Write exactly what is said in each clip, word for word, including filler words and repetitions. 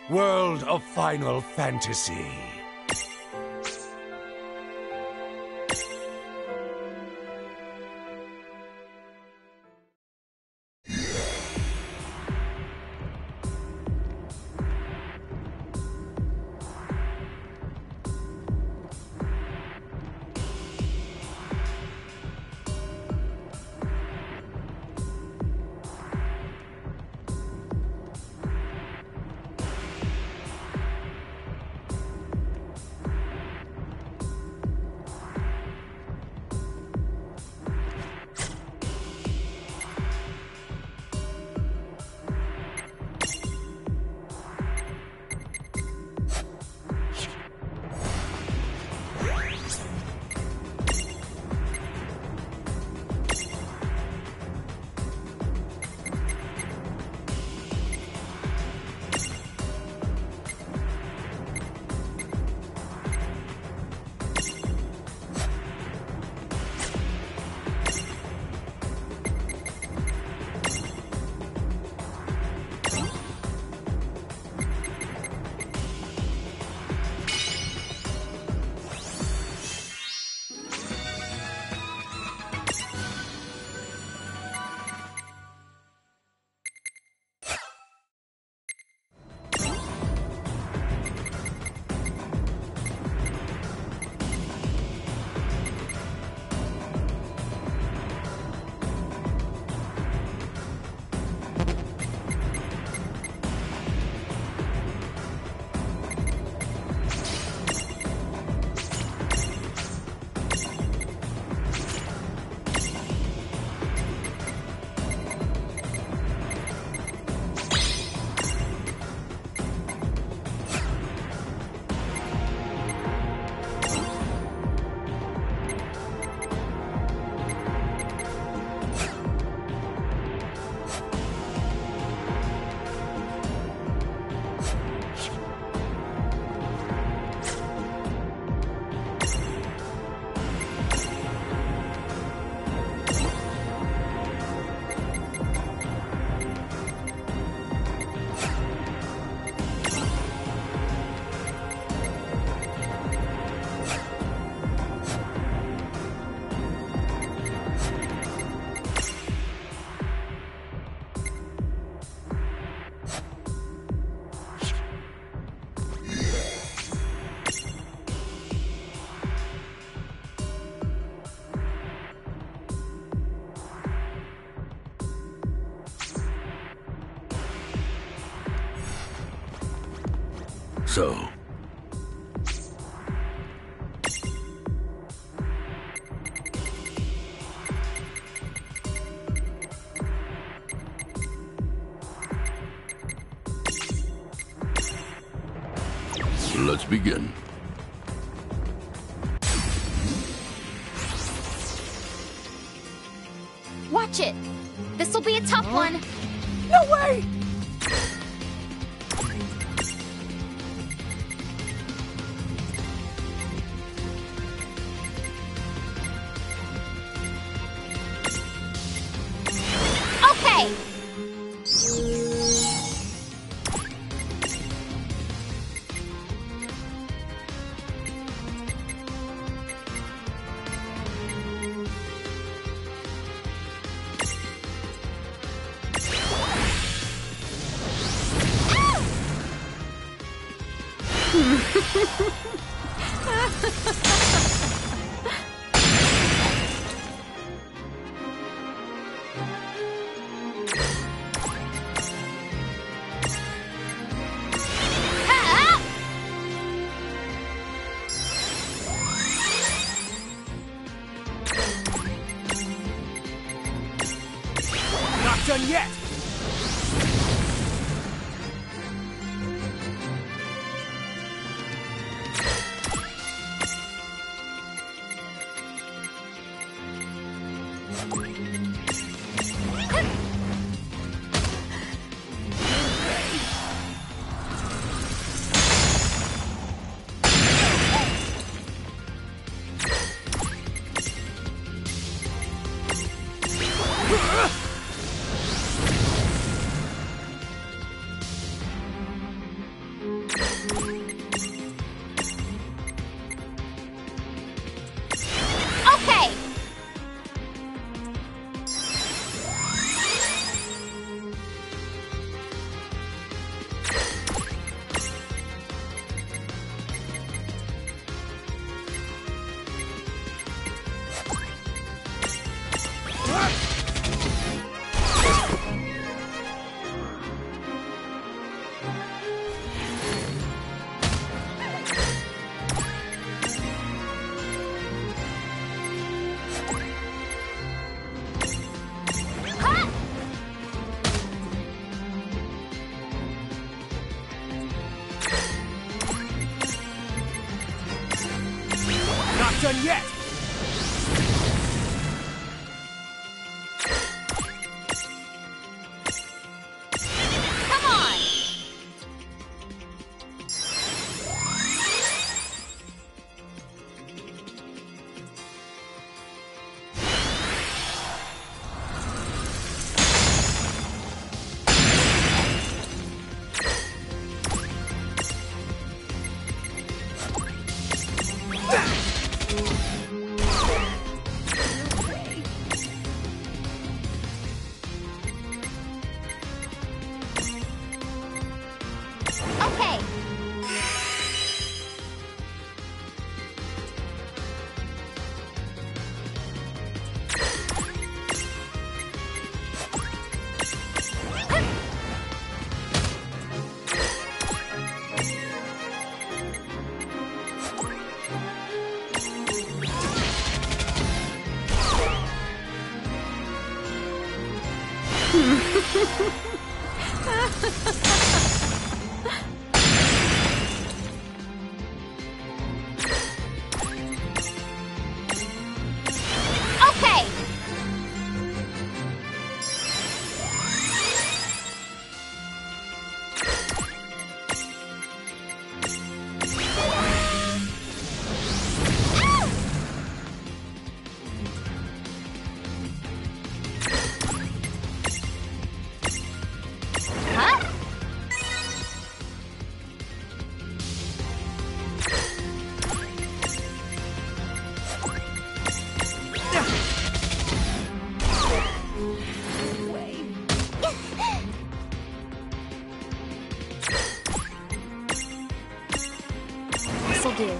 World of Final Fantasy. So. Let's begin. Watch it. This'll be a tough huh? one. No way! Okay. Not done yet! done yet! Come on! Okay. Okay. Huh? This'll do.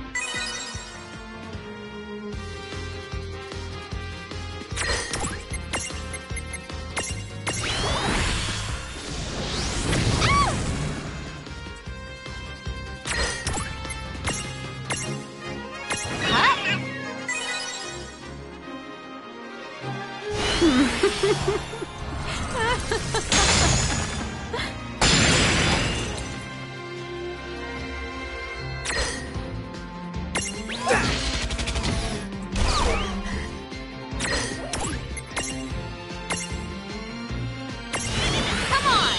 Come on!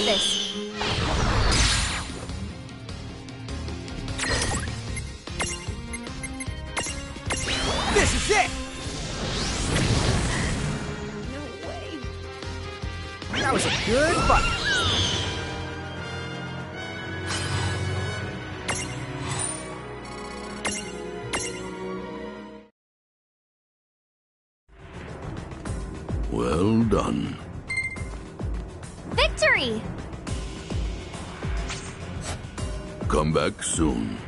this. This is it! No way. That was a good fight. Well done. Victory! Come back soon.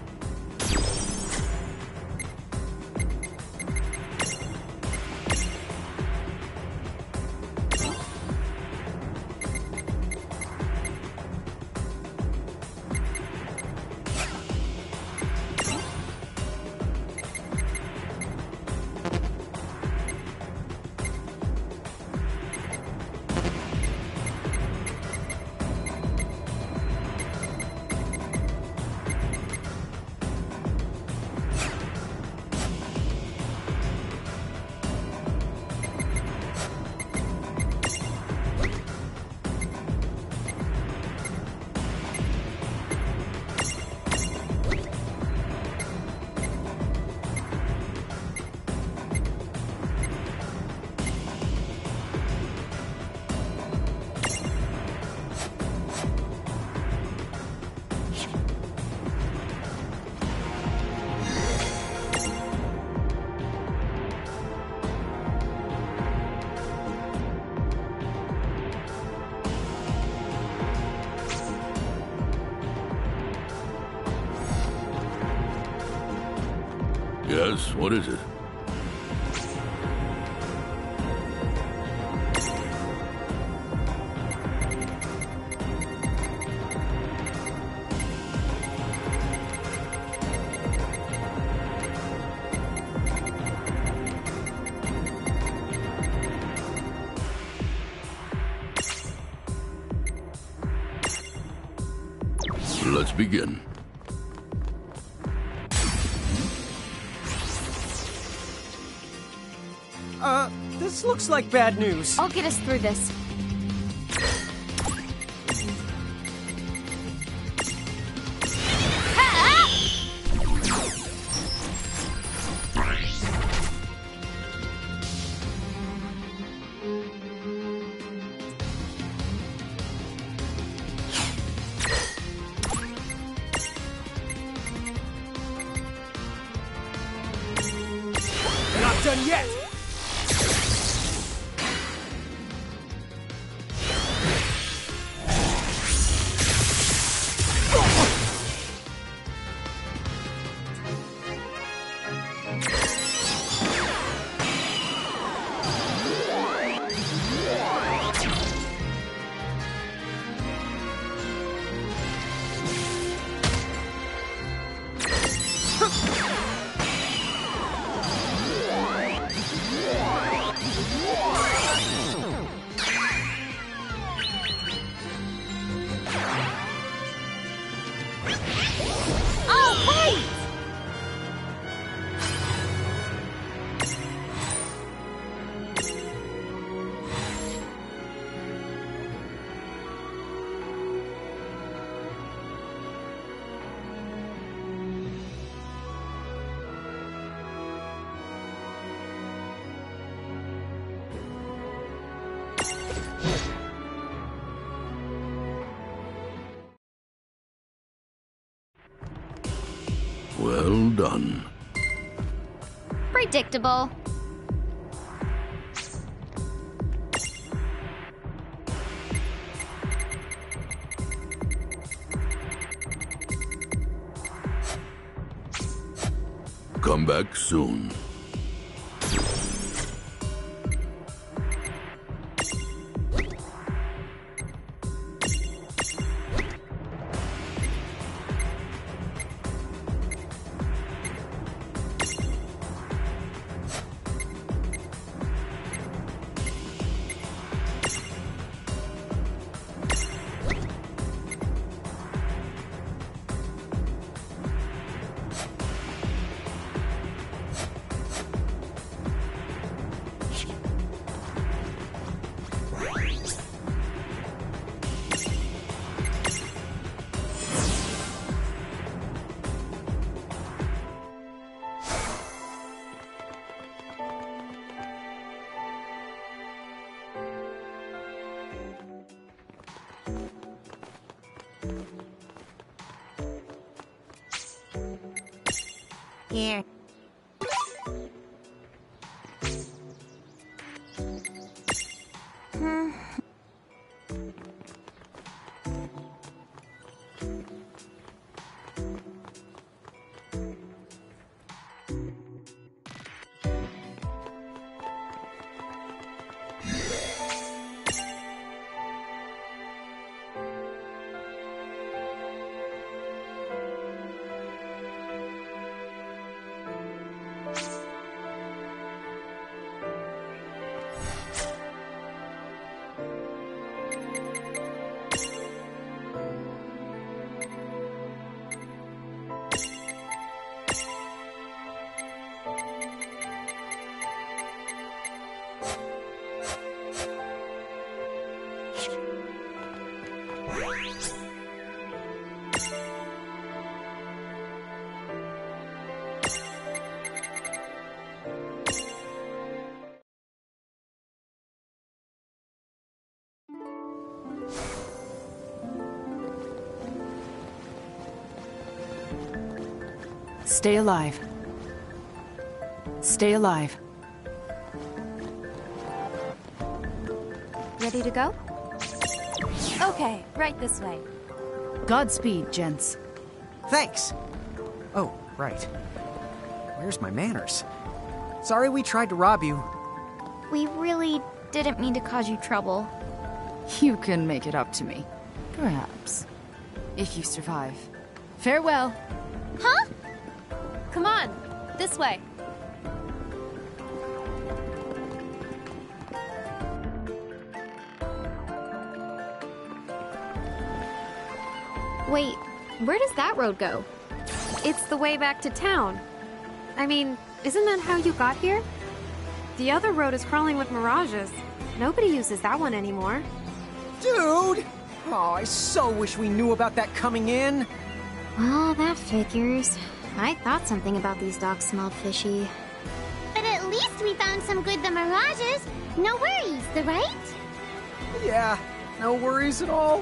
Yes, what is it? Let's begin. Uh, this looks like bad news. I'll get us through this. Not done yet! Well done. Predictable. Come back soon. Here. Hmm. Stay alive. Stay alive. Ready to go? Okay, right this way. Godspeed, gents. Thanks. Oh, right. Where's my manners? Sorry we tried to rob you. We really didn't mean to cause you trouble. You can make it up to me. Perhaps. If you survive. Farewell. Huh? Come on, this way. Wait, where does that road go? It's the way back to town. I mean, isn't that how you got here? The other road is crawling with Mirages. Nobody uses that one anymore. Dude! Oh, I so wish we knew about that coming in. Well, that figures. I thought something about these docks smelled fishy. But at least we found some good the Mirages. No worries, the right? Yeah, no worries at all.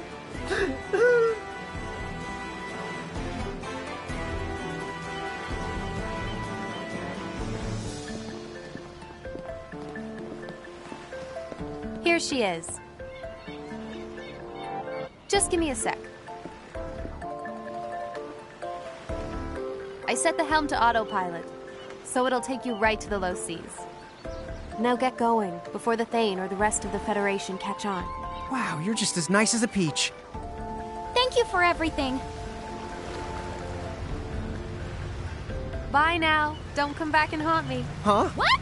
Here she is. Just give me a sec. I set the helm to autopilot, so it'll take you right to the low seas. Now get going, before the Thane or the rest of the Federation catch on. Wow, you're just as nice as a peach. Thank you for everything. Bye now. Don't come back and haunt me. Huh? What?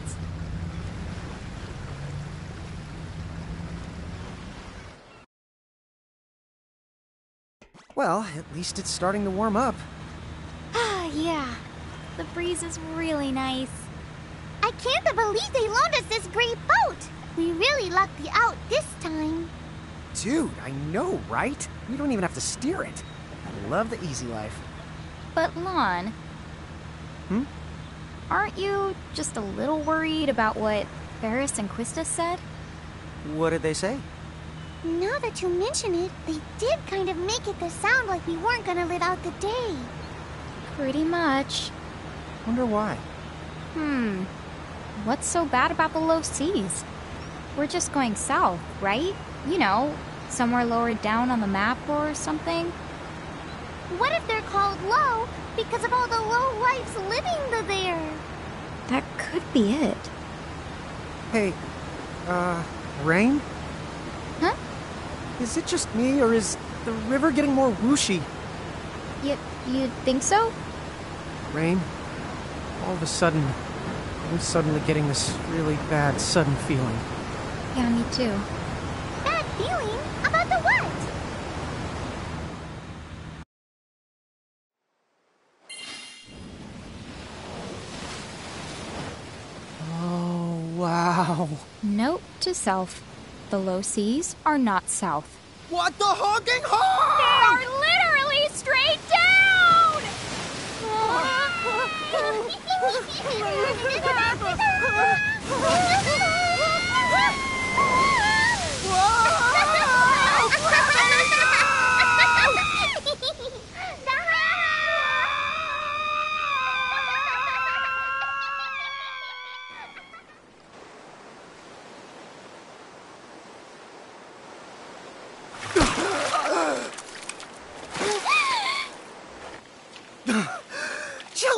Well, at least it's starting to warm up. Ah, yeah. The breeze is really nice. I can't believe they loaned us this great boat. We really lucked out this time. Dude, I know, right? We don't even have to steer it. I love the easy life. But Lann... Hmm? Aren't you just a little worried about what Ferris and Quista said? What did they say? Now that you mention it, they did kind of make it to sound like we weren't gonna live out the day. Pretty much. Wonder why. Hmm. What's so bad about the low seas? We're just going south, right? You know, somewhere lower down on the map or something. What if they're called low because of all the low lives living there? That could be it. Hey, uh, Reynn? Huh? Is it just me, or is the river getting more whooshy? You, you think so? Reynn, all of a sudden, I'm suddenly getting this really bad, sudden feeling. Yeah, me too. Bad feeling? About the what? Oh, wow. Note to self. The low seas are not south. What the honking horn? They are literally straight down!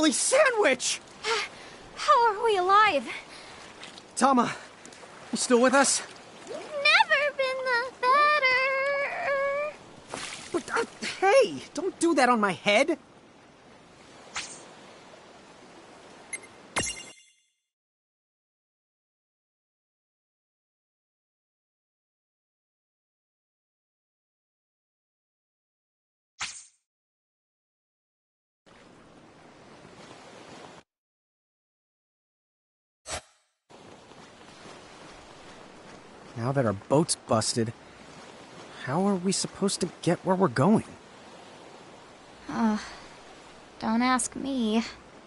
lovely sandwich! How are we alive? Tama, you still with us? Never been the better. But, uh, hey, don't do that on my head. Now that our boat's busted, how are we supposed to get where we're going? Uh, don't ask me.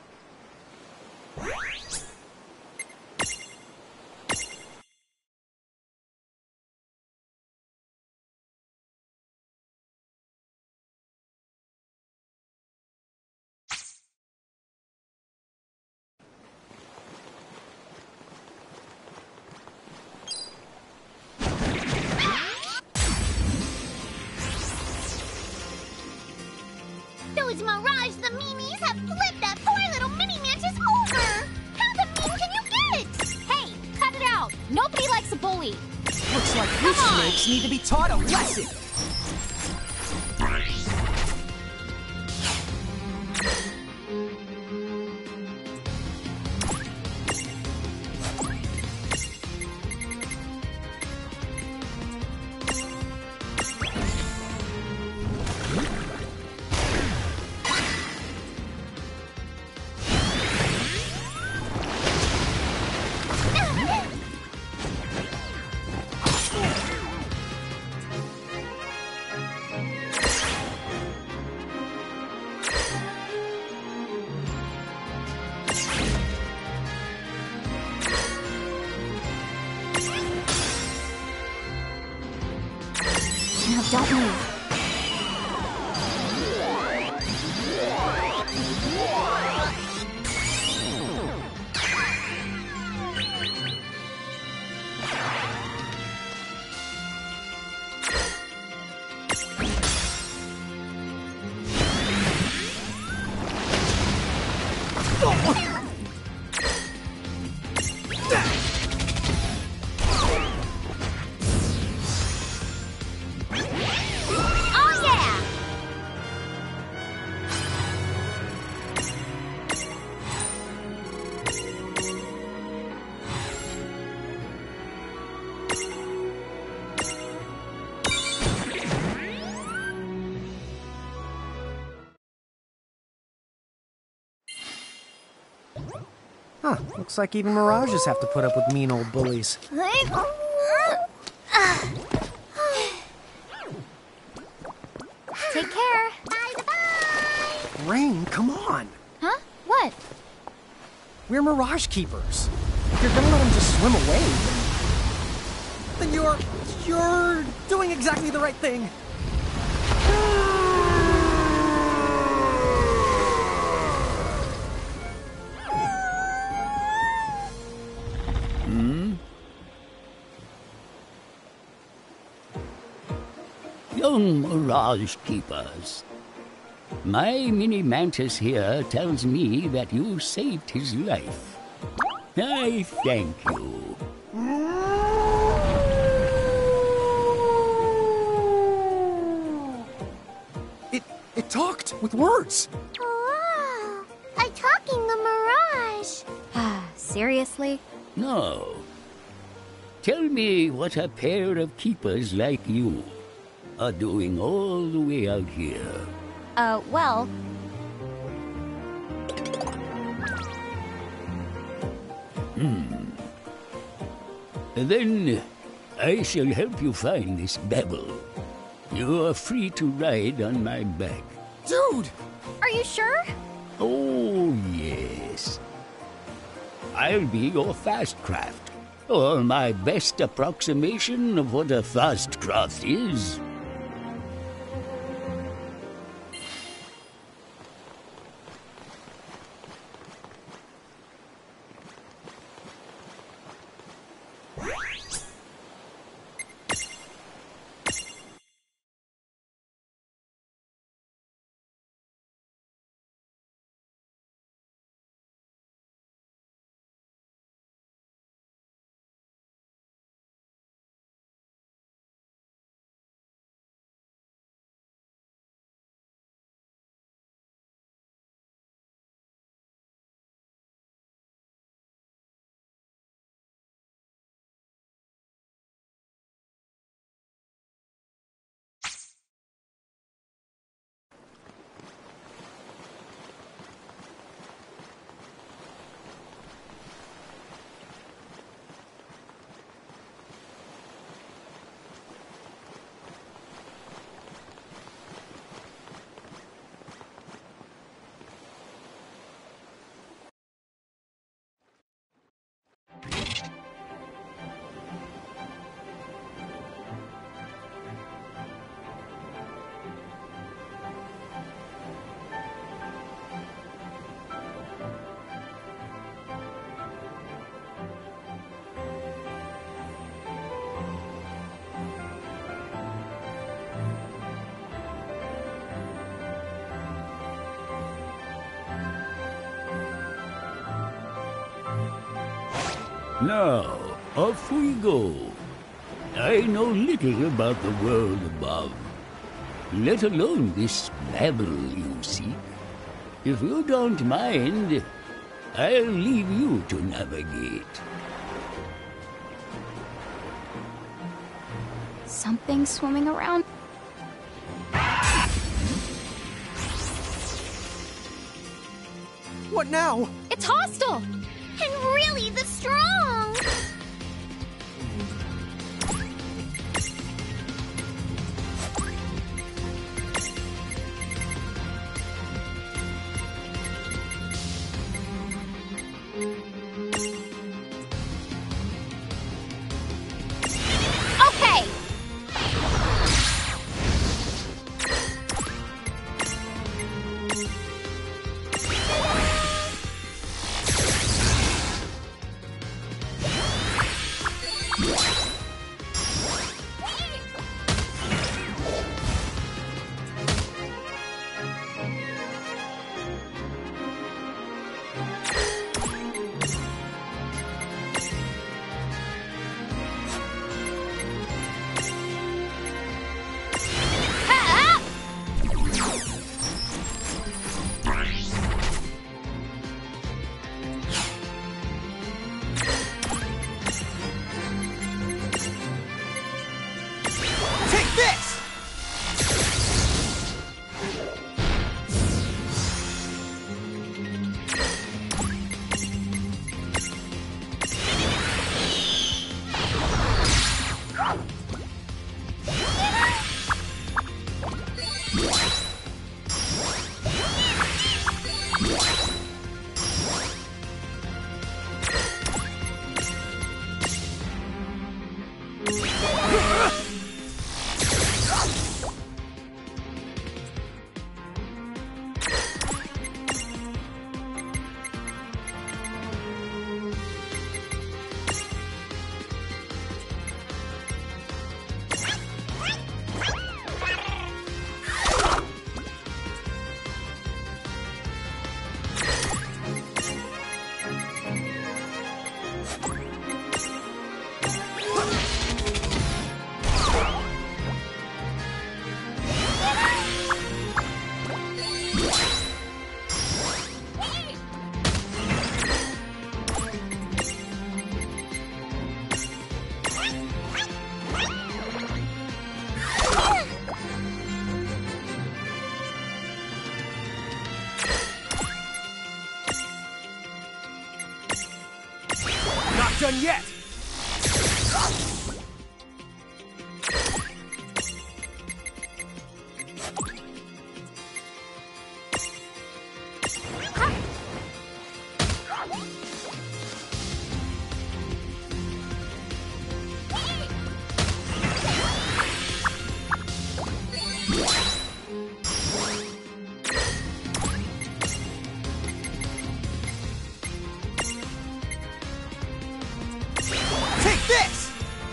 Those Mirage the Mimis have flipped that poor little mini mantis over! How the mean can you get? Hey, cut it out! Nobody likes a bully! Looks like you snakes need to be taught a lesson! No, don't move. Huh, looks like even Mirages have to put up with mean old bullies. Take care. Bye-bye! Reynn, come on! Huh? What? We're Mirage Keepers. If you're gonna let them just swim away, then, then you're... you're doing exactly the right thing. Hmm? Young Mirage Keepers, my mini mantis here tells me that you saved his life. I thank you. It... it talked with words. Wow! A talking the Mirage! Ah, seriously? No. Tell me what a pair of keepers like you are doing all the way out here. Uh, well... Hmm. Then I shall help you find this Babel. You are free to ride on my back. Dude! Are you sure? Oh, yes. I'll be your fast craft, or my best approximation of what a fast craft is. Now, off we go. I know little about the world above, let alone this babble you seek. If you don't mind, I'll leave you to navigate. Something swimming around. What now? It's hostile! And really the strong! Okay! Take this! Not done yet! Take this!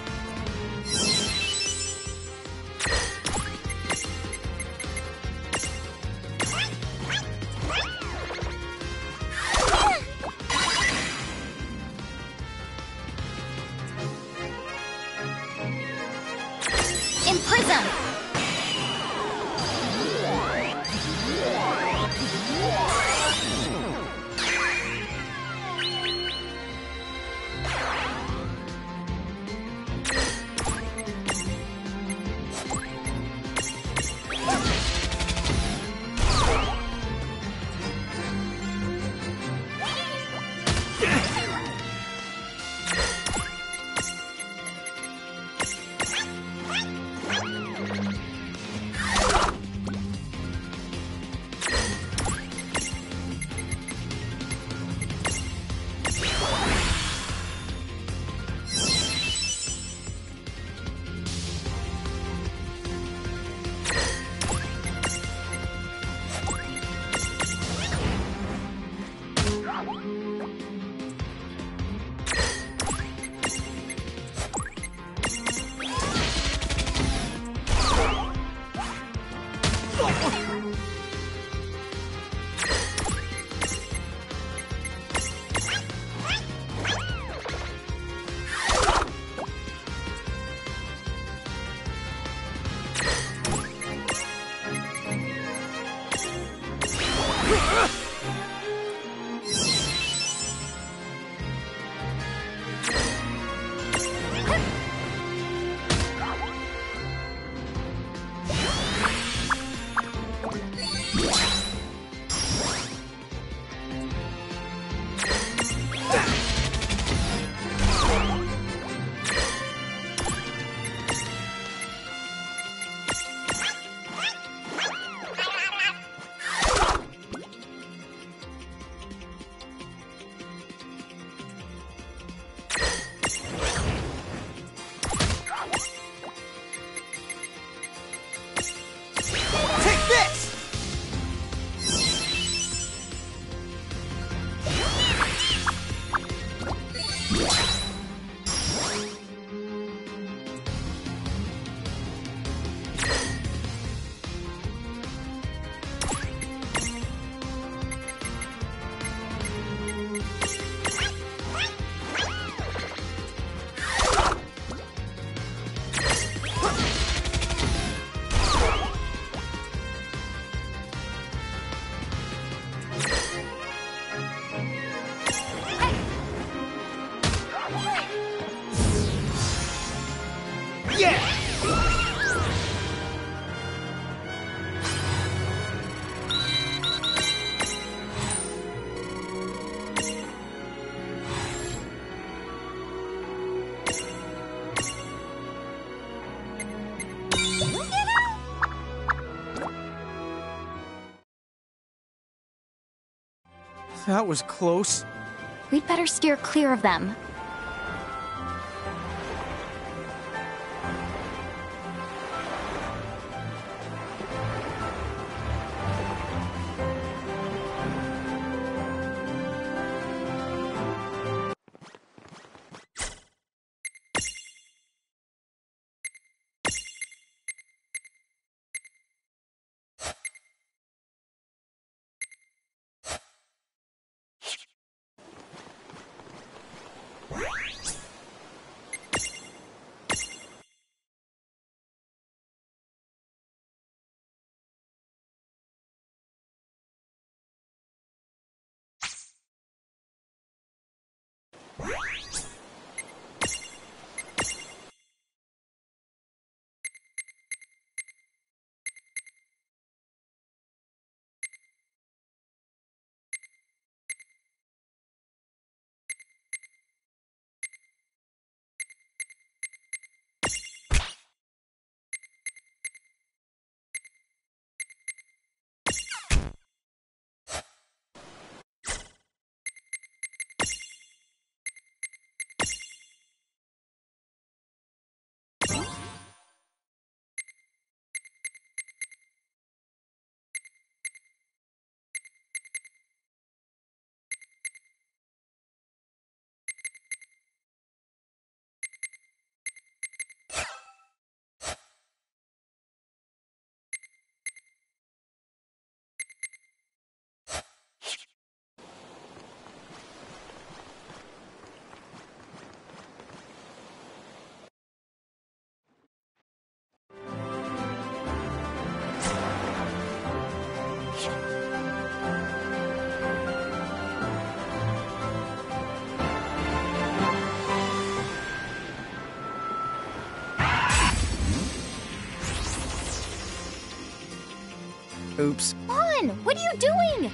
Imprison! That was close. We'd better steer clear of them. Oops. Lann, what are you doing?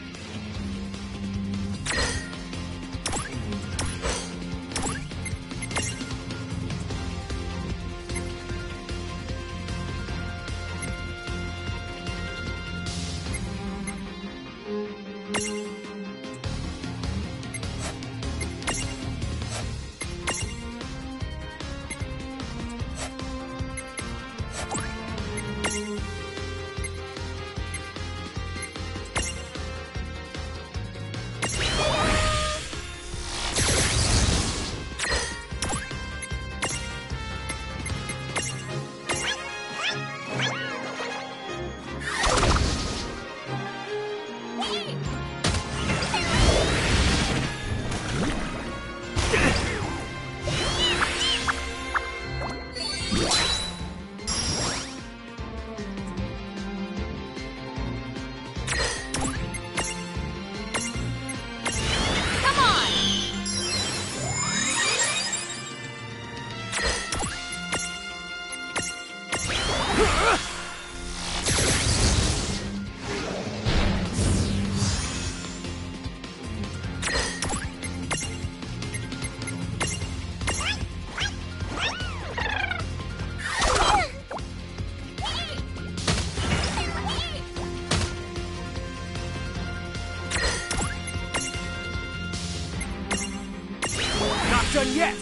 done yet!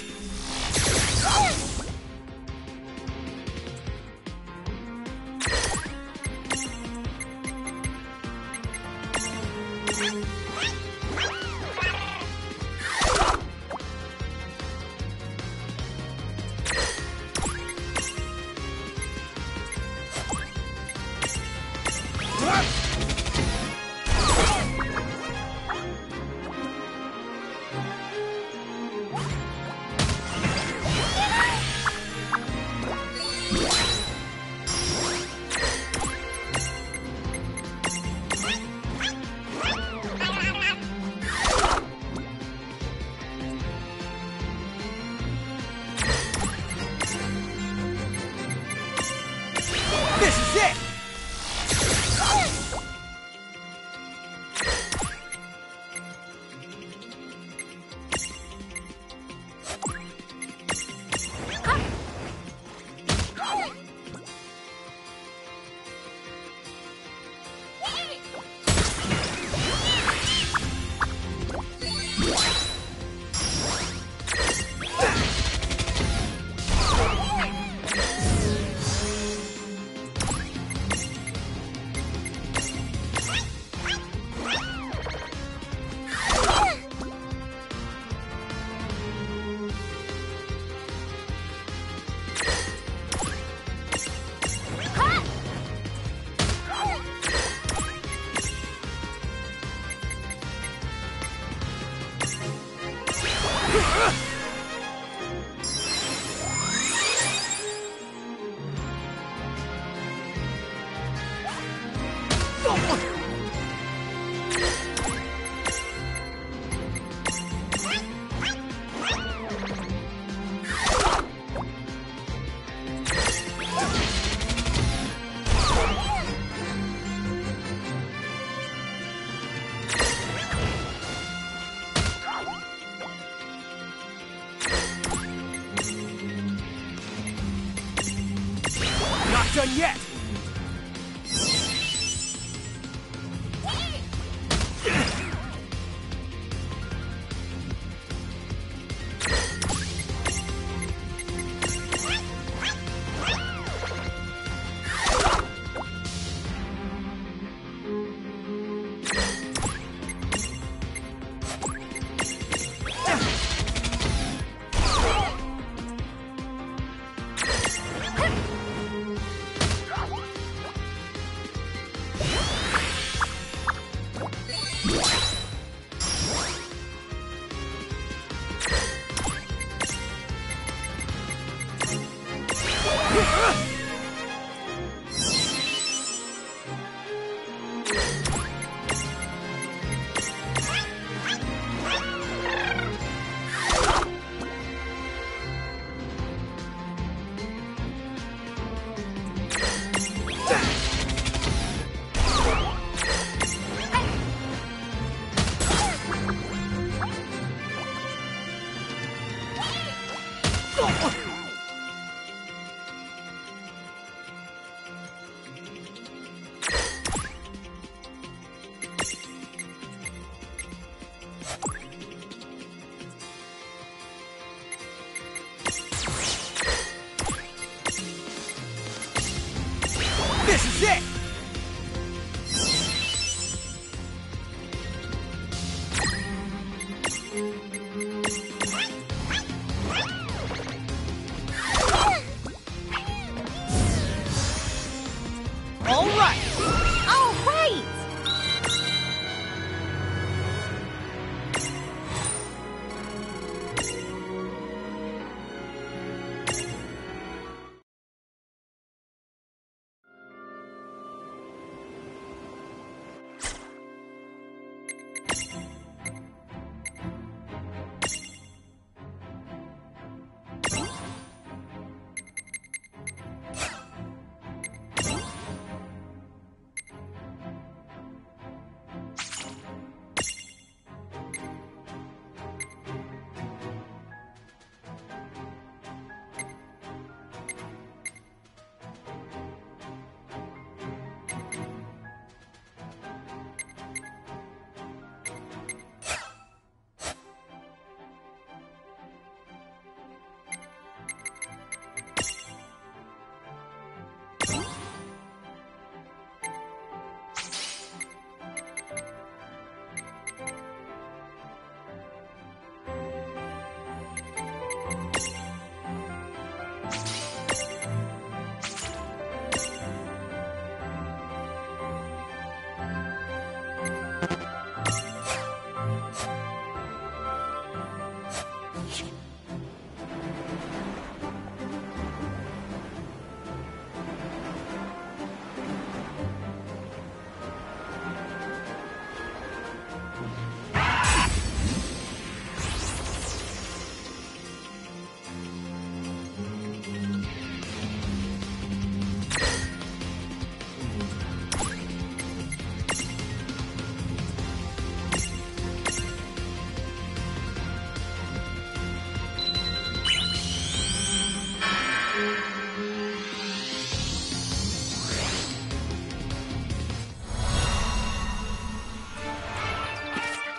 This is it! Done yet!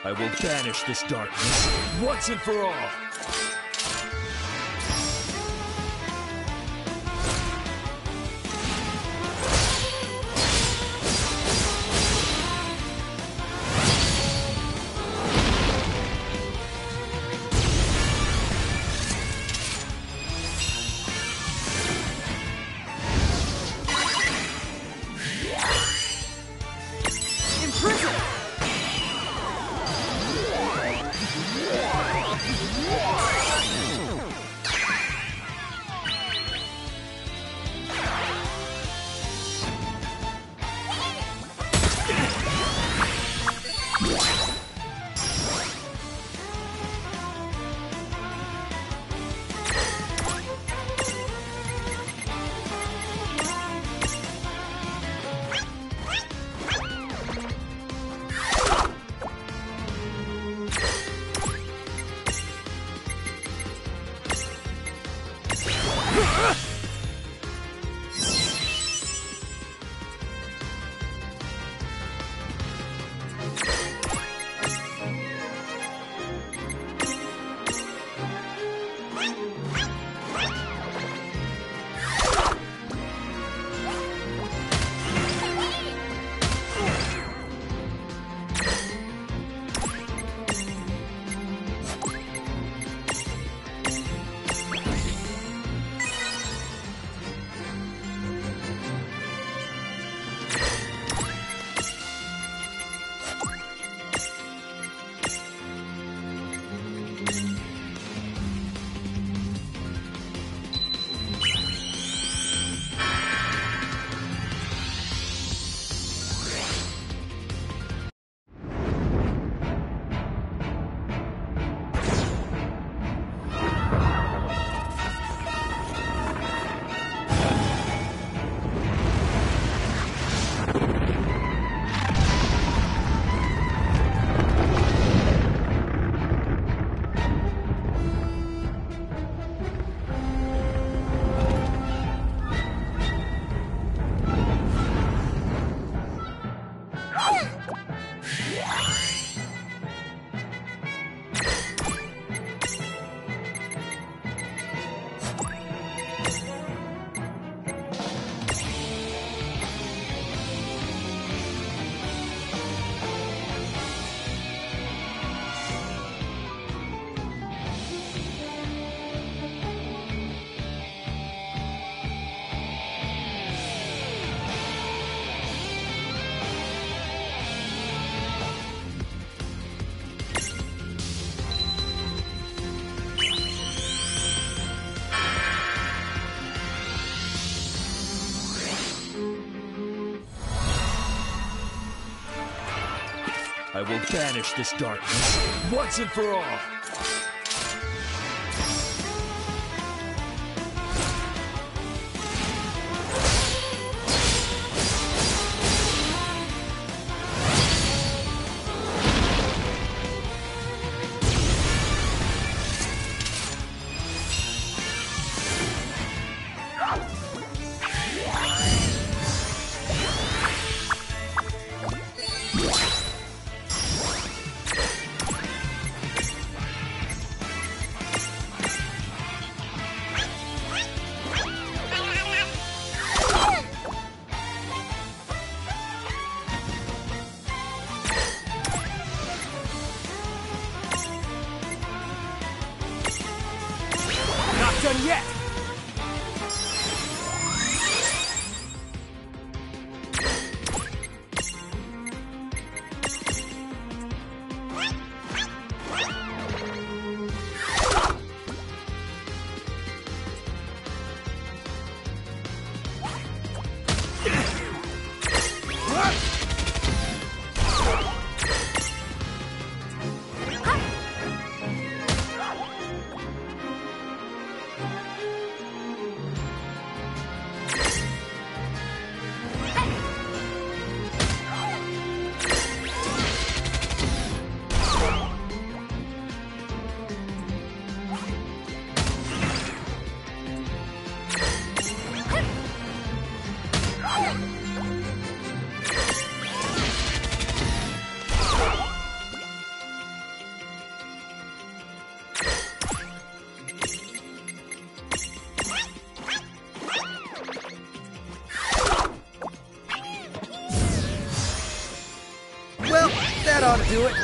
I will banish this darkness once and for all. I will banish this darkness once and for all. Done yet! That ought to do it.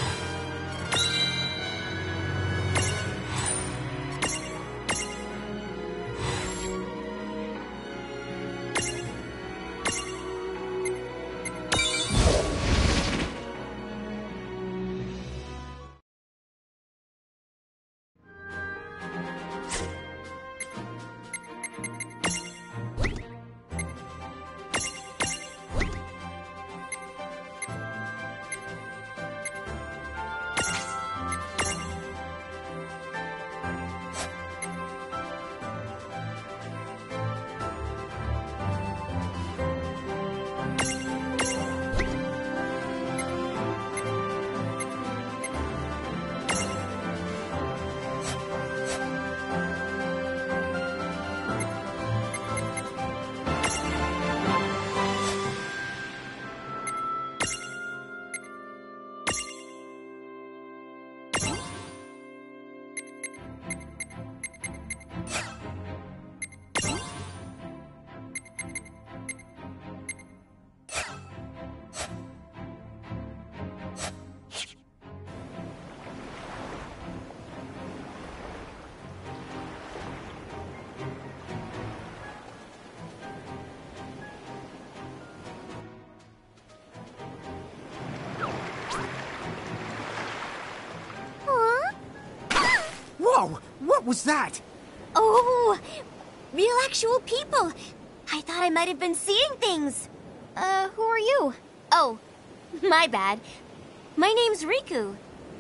Whoa! What was that? Oh, real actual people. I thought I might have been seeing things. Uh, who are you? Oh, my bad. My name's Riku.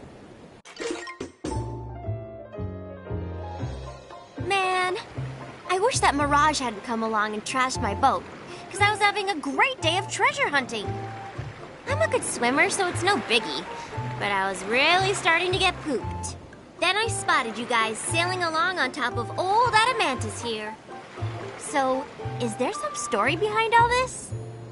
Man, I wish that Mirage hadn't come along and trashed my boat, because I was having a great day of treasure hunting. I'm a good swimmer, so it's no biggie, but I was really starting to get pooped. Then I spotted you guys sailing along on top of old Adamantoise here. So, is there some story behind all this?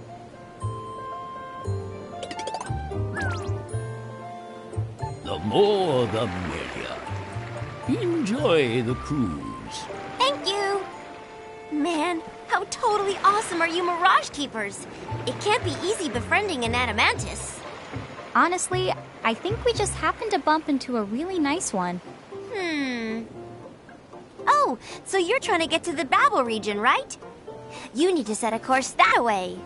The more the merrier. Enjoy the cruise. Thank you! Man, how totally awesome are you Mirage Keepers? It can't be easy befriending an Adamantoise. Honestly, I think we just happened to bump into a really nice one. Hmm. Oh, so you're trying to get to the Babel region, right? You need to set a course that way.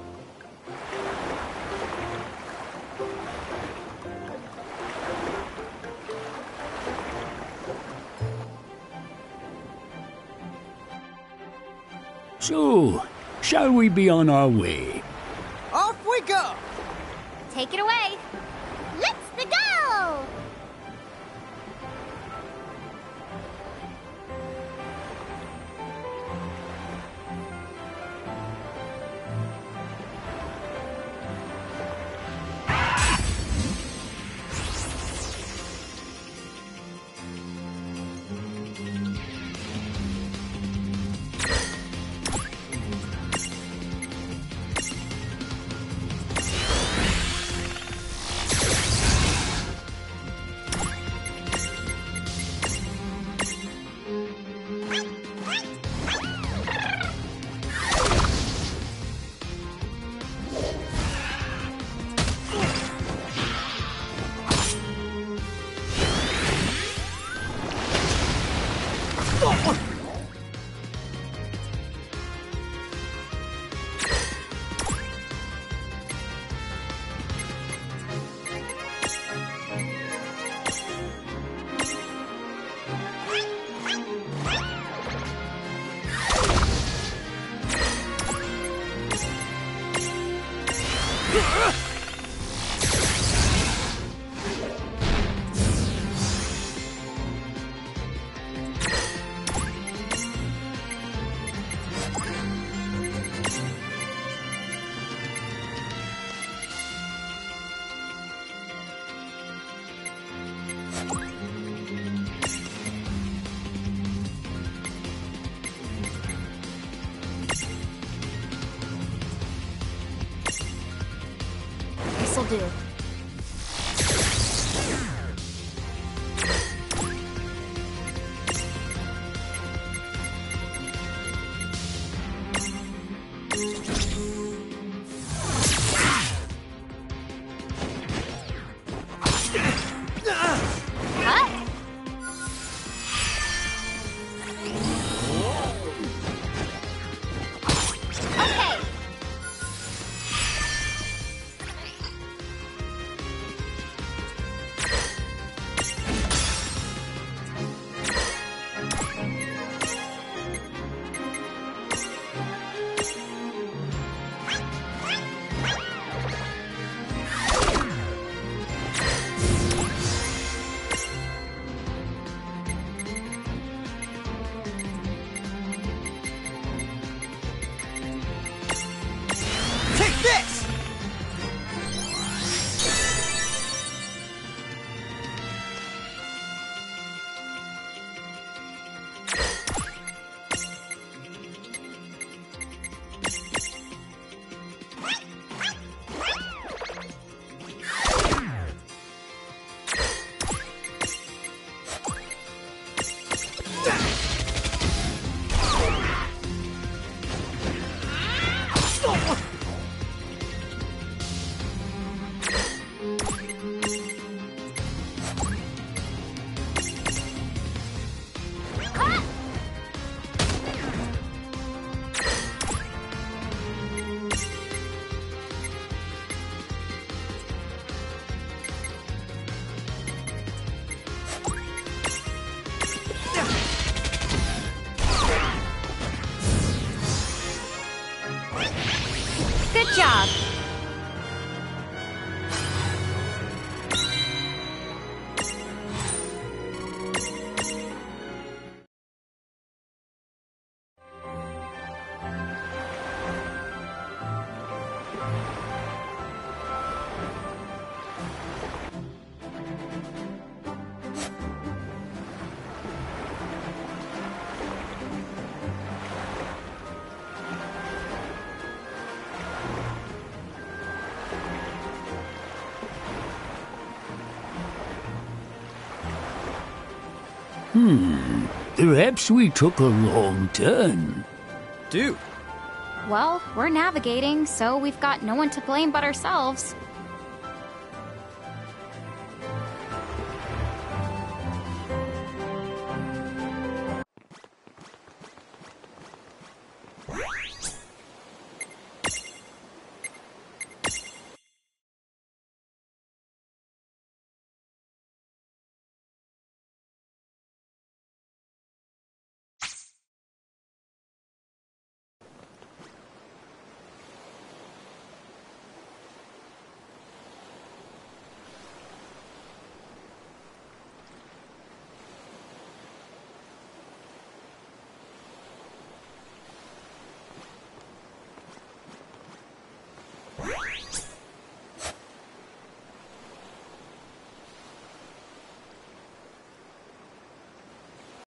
So, shall we be on our way? Off we go! Take it away! Let's go! This'll do. Hmm. Perhaps we took a wrong turn. Dude, Well, we're navigating, so we've got no one to blame but ourselves.